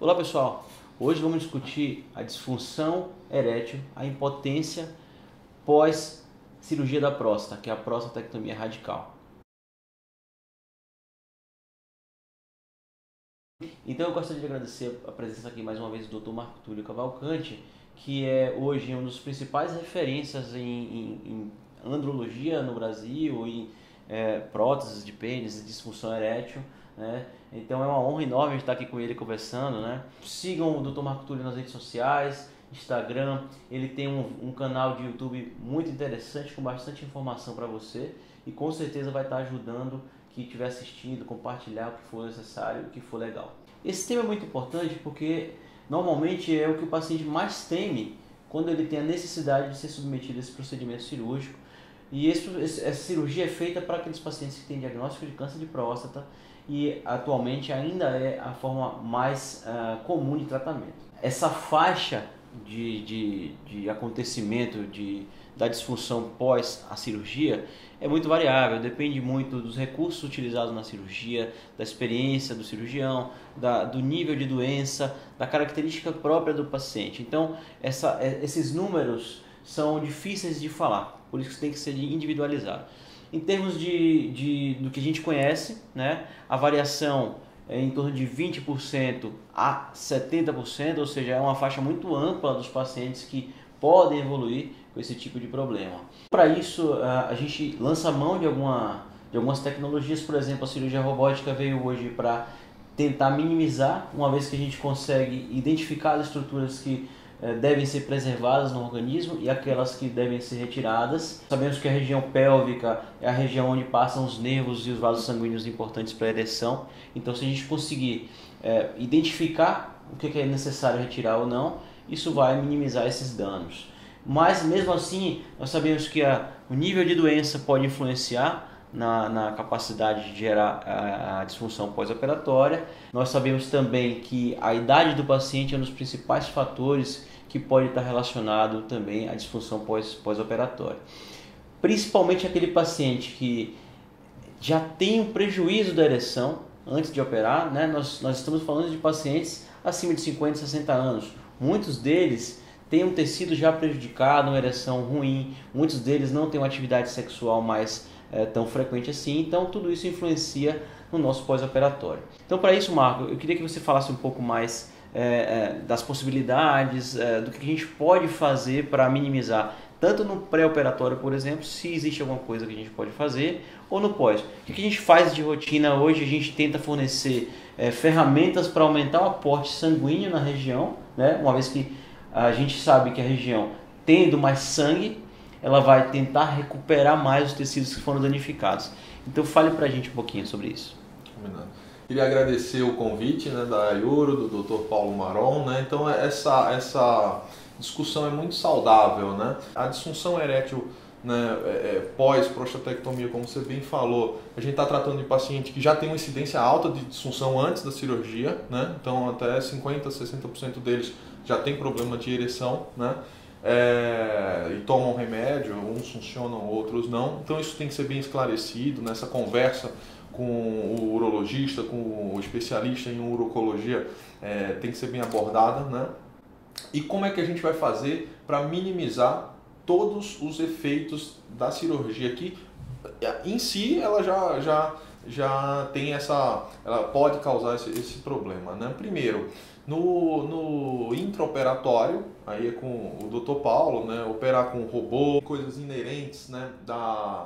Olá pessoal, hoje vamos discutir a disfunção erétil, a impotência pós cirurgia da próstata, que é a prostatectomia radical. Então eu gostaria de agradecer a presença aqui mais uma vez do Dr. Marco Túlio Cavalcante, que é hoje um dos principais referências em andrologia no Brasil, em próteses de pênis e disfunção erétil, né? Então é uma honra enorme estar aqui com ele conversando, né? Sigam o Dr. Marco Túlio nas redes sociais, Instagram, ele tem um canal de YouTube muito interessante, com bastante informação para você e com certeza vai estar ajudando quem estiver assistindo, compartilhar o que for necessário, o que for legal. Esse tema é muito importante porque normalmente é o que o paciente mais teme quando ele tem a necessidade de ser submetido a esse procedimento cirúrgico. E essa cirurgia é feita para aqueles pacientes que têm diagnóstico de câncer de próstata e atualmente ainda é a forma mais comum de tratamento. Essa faixa de acontecimento da disfunção pós a cirurgia é muito variável, depende muito dos recursos utilizados na cirurgia, da experiência do cirurgião, do nível de doença, da característica própria do paciente. Então, esses números são difíceis de falar, por isso que tem que ser individualizado. Em termos do que a gente conhece, né, a variação é em torno de 20% a 70%, ou seja, é uma faixa muito ampla dos pacientes que podem evoluir com esse tipo de problema. Para isso, a gente lança mão de algumas tecnologias, por exemplo, a cirurgia robótica veio hoje para tentar minimizar, uma vez que a gente consegue identificar as estruturas que devem ser preservadas no organismo e aquelas que devem ser retiradas. Sabemos que a região pélvica é a região onde passam os nervos e os vasos sanguíneos importantes para a ereção. Então, se a gente conseguir identificar o que é necessário retirar ou não, isso vai minimizar esses danos. Mas, mesmo assim, nós sabemos que o nível de doença pode influenciar na capacidade de gerar a disfunção pós-operatória. Nós sabemos também que a idade do paciente é um dos principais fatores que pode estar relacionado também à disfunção pós-operatória. Principalmente aquele paciente que já tem um prejuízo da ereção antes de operar, né? Nós estamos falando de pacientes acima de 50, 60 anos. Muitos deles têm um tecido já prejudicado, uma ereção ruim, muitos deles não têm uma atividade sexual mais tão frequente assim, então tudo isso influencia no nosso pós-operatório. Então, para isso, Marco, eu queria que você falasse um pouco mais das possibilidades, do que a gente pode fazer para minimizar, tanto no pré-operatório, por exemplo, se existe alguma coisa que a gente pode fazer, ou no pós. O que a gente faz de rotina hoje? A gente tenta fornecer ferramentas para aumentar o aporte sanguíneo na região, né? Uma vez que a gente sabe que a região, tendo mais sangue, ela vai tentar recuperar mais os tecidos que foram danificados. Então fale pra gente um pouquinho sobre isso. Combinado. Queria agradecer o convite, né, da Ayuro, do Dr. Paulo Maron, né? Então essa discussão é muito saudável, né? A disfunção erétil, né, pós-prostatectomia, como você bem falou, a gente está tratando de paciente que já tem uma incidência alta de disfunção antes da cirurgia, né? Então até 50%, 60% deles já tem problema de ereção, né? E tomam remédio, uns funcionam, outros não. Então isso tem que ser bem esclarecido nessa conversa com o urologista, com o especialista em urologia, tem que ser bem abordada, né? E como é que a gente vai fazer para minimizar todos os efeitos da cirurgia que em si ela já tem ela pode causar esse problema, né? Primeiro, no intraoperatório, aí é com o Dr. Paulo, né, operar com robô, coisas inerentes, né, da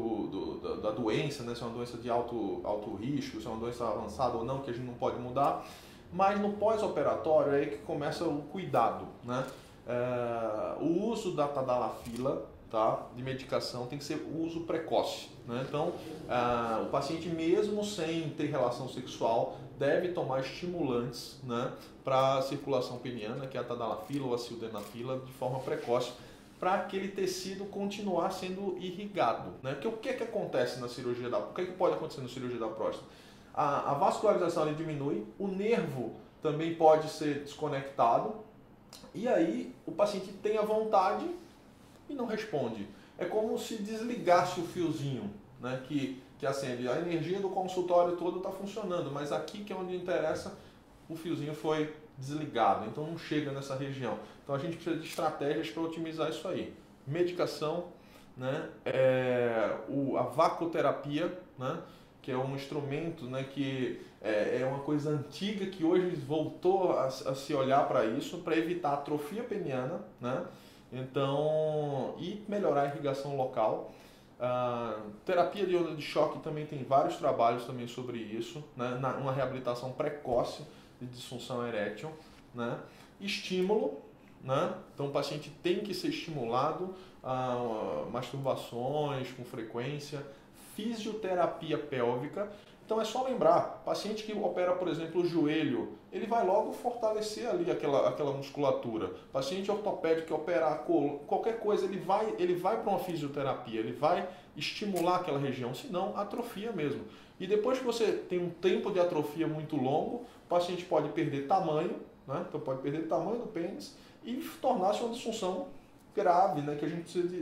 doença, né, se é uma doença de alto risco, se é uma doença avançada ou não, que a gente não pode mudar. Mas no pós-operatório é aí que começa o cuidado, né? O uso da tadalafila, tá, de medicação tem que ser uso precoce, né? Então, o paciente mesmo sem ter relação sexual deve tomar estimulantes, né, para a circulação peniana, que é a tadalafila ou a sildenafila, de forma precoce, para aquele tecido continuar sendo irrigado, né? Porque o que acontece na cirurgia o que pode acontecer na cirurgia da próstata? A vascularização ali diminui, o nervo também pode ser desconectado, e aí o paciente tem a vontade e não responde. É como se desligasse o fiozinho, né, que acende. A energia do consultório todo está funcionando, mas aqui que é onde interessa, o fiozinho foi desligado, então não chega nessa região. Então a gente precisa de estratégias para otimizar isso aí. Medicação, né? A vacoterapia, né? Que é um instrumento, né, que é uma coisa antiga que hoje voltou a se olhar para isso, para evitar atrofia peniana, né? Então, e melhorar a irrigação local. Terapia de onda de choque também tem vários trabalhos também sobre isso, né? Uma reabilitação precoce de disfunção erétil, né? Estímulo, né? Então o paciente tem que ser estimulado a masturbações com frequência, fisioterapia pélvica. Então é só lembrar, paciente que opera, por exemplo, o joelho, ele vai logo fortalecer ali aquela musculatura. Paciente ortopédico que operar qualquer coisa, ele vai para uma fisioterapia, ele vai estimular aquela região, senão atrofia mesmo. E depois que você tem um tempo de atrofia muito longo, o paciente pode perder tamanho, né? Então pode perder o tamanho do pênis e tornar-se uma disfunção grave, né? Que a gente precisa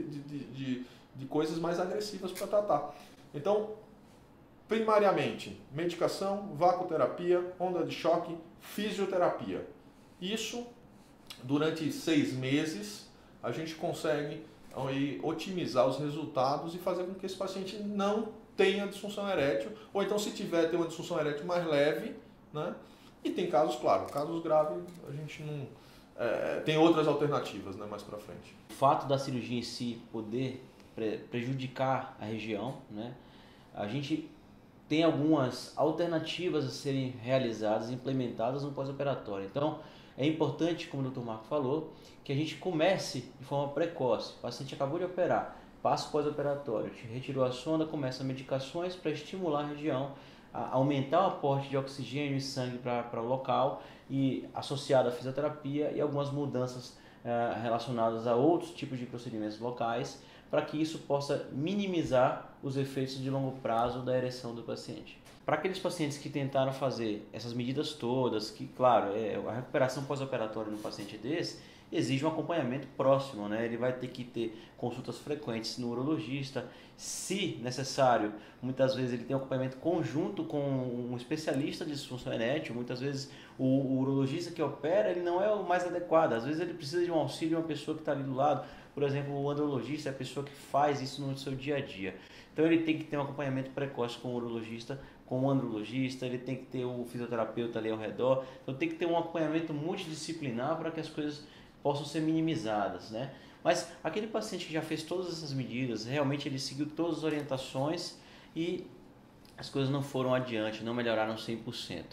de coisas mais agressivas para tratar. Então, primariamente, medicação, vacoterapia, onda de choque, fisioterapia. Isso, durante 6 meses, a gente consegue aí, otimizar os resultados e fazer com que esse paciente não tenha disfunção erétil, ou então, se tiver, ter uma disfunção erétil mais leve, né? E tem casos, claro, casos graves, a gente não... tem outras alternativas, né, mais para frente. O fato da cirurgia em si poder prejudicar a região, né? A gente tem algumas alternativas a serem realizadas e implementadas no pós-operatório. Então, é importante, como o Dr. Marco falou, que a gente comece de forma precoce. O paciente acabou de operar, passa o pós-operatório, retirou a sonda, começa medicações para estimular a região, a aumentar o aporte de oxigênio e sangue para o local, e associado à fisioterapia e algumas mudanças relacionadas a outros tipos de procedimentos locais, para que isso possa minimizar os efeitos de longo prazo da ereção do paciente. Para aqueles pacientes que tentaram fazer essas medidas todas, que claro, a recuperação pós-operatória no paciente desse exige um acompanhamento próximo, né? Ele vai ter que ter consultas frequentes no urologista, se necessário, muitas vezes ele tem um acompanhamento conjunto com um especialista de disfunção erétil. Muitas vezes o urologista que opera, ele não é o mais adequado, às vezes ele precisa de um auxílio de uma pessoa que está ali do lado. Por exemplo, o andrologista é a pessoa que faz isso no seu dia a dia. Então ele tem que ter um acompanhamento precoce com o urologista, com o andrologista, ele tem que ter o fisioterapeuta ali ao redor. Então tem que ter um acompanhamento multidisciplinar para que as coisas possam ser minimizadas, né? Mas aquele paciente que já fez todas essas medidas, realmente ele seguiu todas as orientações e as coisas não foram adiante, não melhoraram 100%.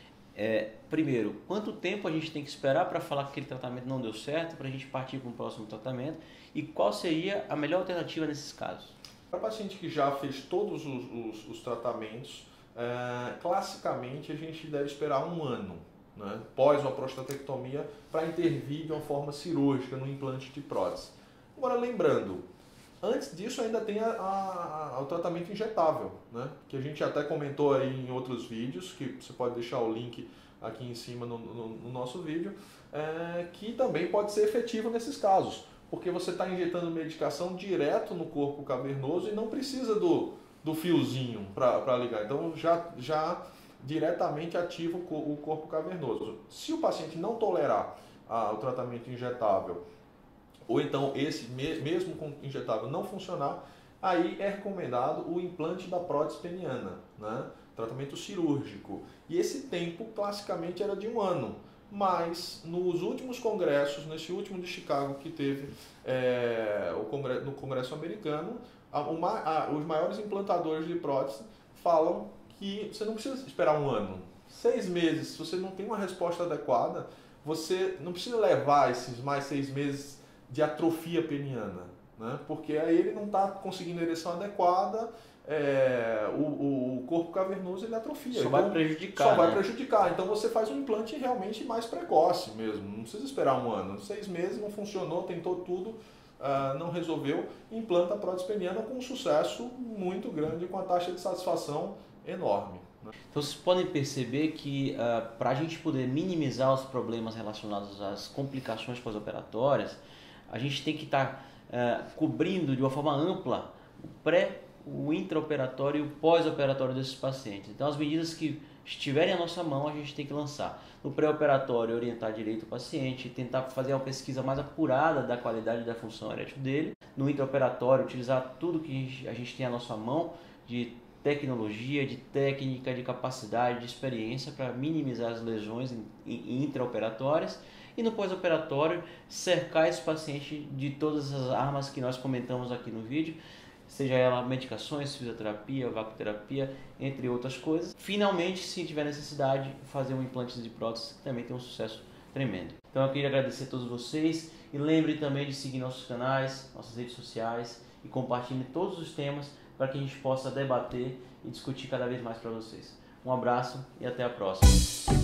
Primeiro, quanto tempo a gente tem que esperar para falar que aquele tratamento não deu certo, para a gente partir para um próximo tratamento, e qual seria a melhor alternativa nesses casos? Para paciente que já fez todos os tratamentos, classicamente a gente deve esperar 1 ano, né, pós uma prostatectomia, para intervir de uma forma cirúrgica no implante de prótese. Agora, lembrando, antes disso ainda tem o tratamento injetável, né, que a gente até comentou aí em outros vídeos, que você pode deixar o link aqui em cima no nosso vídeo, que também pode ser efetivo nesses casos, porque você está injetando medicação direto no corpo cavernoso e não precisa do fiozinho para ligar. Então já diretamente ativa o corpo cavernoso. Se o paciente não tolerar o tratamento injetável, ou então esse mesmo com injetável não funcionar, aí é recomendado o implante da prótese peniana, né? Tratamento cirúrgico. E esse tempo classicamente era de 1 ano. Mas nos últimos congressos, nesse último de Chicago que teve no Congresso americano, os maiores implantadores de prótese falam que você não precisa esperar 1 ano. 6 meses, se você não tem uma resposta adequada, você não precisa levar esses mais 6 meses de atrofia peniana, né? Porque aí ele não está conseguindo a ereção adequada, o corpo cavernoso ele atrofia. Só vai prejudicar. Só vai prejudicar. Então você faz um implante realmente mais precoce mesmo. Não precisa esperar 1 ano. 6 meses não funcionou, tentou tudo, não resolveu. Implanta a prótese peniana com um sucesso muito grande, com a taxa de satisfação enorme. Então vocês podem perceber que para a gente poder minimizar os problemas relacionados às complicações pós-operatórias, a gente tem que estar cobrindo de uma forma ampla o pré, o intraoperatório e o pós-operatório desses pacientes. Então, as medidas que estiverem à nossa mão, a gente tem que lançar. No pré-operatório, orientar direito o paciente, tentar fazer uma pesquisa mais apurada da qualidade da função erétil dele. No intraoperatório, utilizar tudo que a gente tem à nossa mão de tecnologia, de técnica, de capacidade, de experiência para minimizar as lesões intraoperatórias. E no pós-operatório, cercar esse paciente de todas as armas que nós comentamos aqui no vídeo, seja ela medicações, fisioterapia, vacoterapia, entre outras coisas. Finalmente, se tiver necessidade, fazer um implante de prótese, que também tem um sucesso tremendo. Então eu queria agradecer a todos vocês e lembre também de seguir nossos canais, nossas redes sociais e compartilhe todos os temas para que a gente possa debater e discutir cada vez mais para vocês. Um abraço e até a próxima.